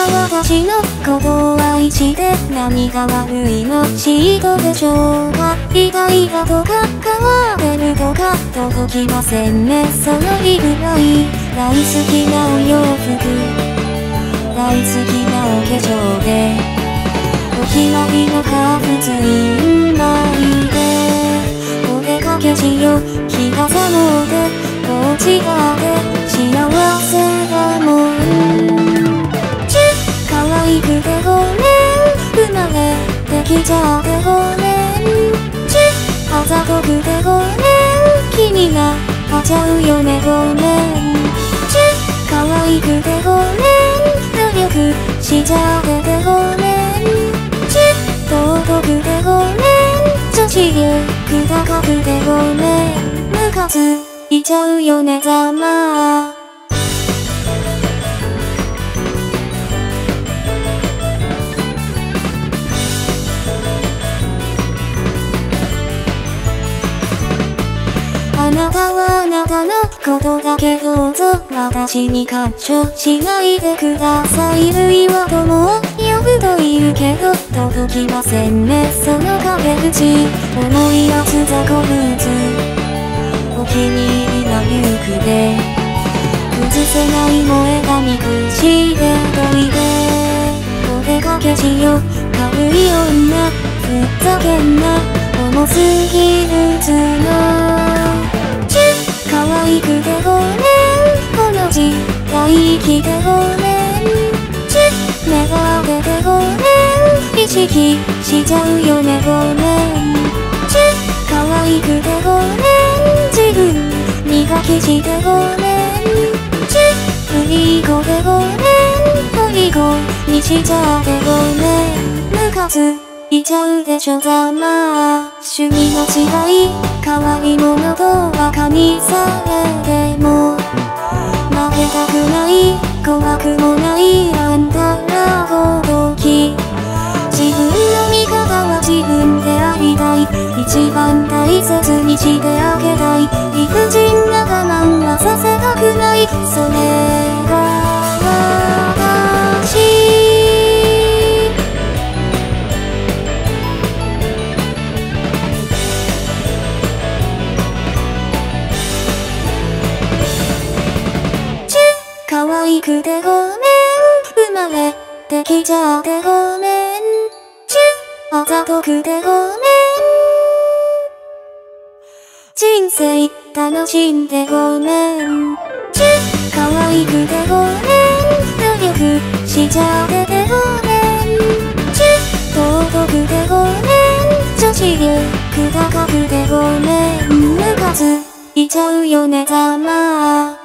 が私のことを愛して何が悪いのシートでしょうか。イライラとか変われるとか届きませんね。その日ぐらい大好きなお洋服、大好きなお化粧でお決まりのカープツインライでお出かけしよう。日が寒うてこっち側で幸せだもん。可愛くてごめん、生まれてきちゃってごめん。あざとくてごめん、君が買っちゃうよねごめん。可愛くてごめん、努力しちゃっててごめん。尊くてごめん、女子力高くてごめん。ムカついちゃうよねざまあ。あなたはあなたのことだけどうぞ私に干渉しないでください。類は友を呼ぶと言うけど届きませんね。その陰口思いやつ雑魚ブーツお気に入りなリュックで崩せない萌えが憎しでどいでお出かけしよう。軽い女ふざけんな重すぎる角可愛くてごめん、この時代生きてごめん。目が当ててごめん、意識しちゃうよねごめん。可愛くてごめん、自分磨きしてごめん。不いい子でごめん、ポリゴにしちゃってごめん。ムカついちゃうでしょざまあ。趣味の違い変わり者と馬鹿にされても負けたくない怖くもないあんたらごとき。自分の味方は自分でありたい。一番大切にしてあげたい。理不尽な我慢はさせたくない。それが私。可愛くてごめん、生まれてきちゃってごめん。あざとくてごめん、人生楽しんでごめん。可愛くてごめん、努力しちゃっててごめん。尊くてごめん、女子力高くてごめん。ムカついちゃうよねざまあ。